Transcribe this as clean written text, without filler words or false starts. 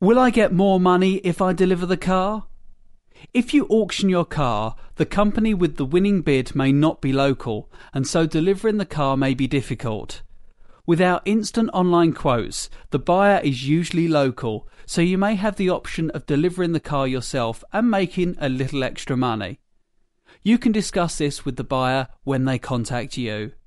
Will I get more money if I deliver the car? If you auction your car, the company with the winning bid may not be local, and so delivering the car may be difficult. Without instant online quotes, the buyer is usually local, so you may have the option of delivering the car yourself and making a little extra money. You can discuss this with the buyer when they contact you.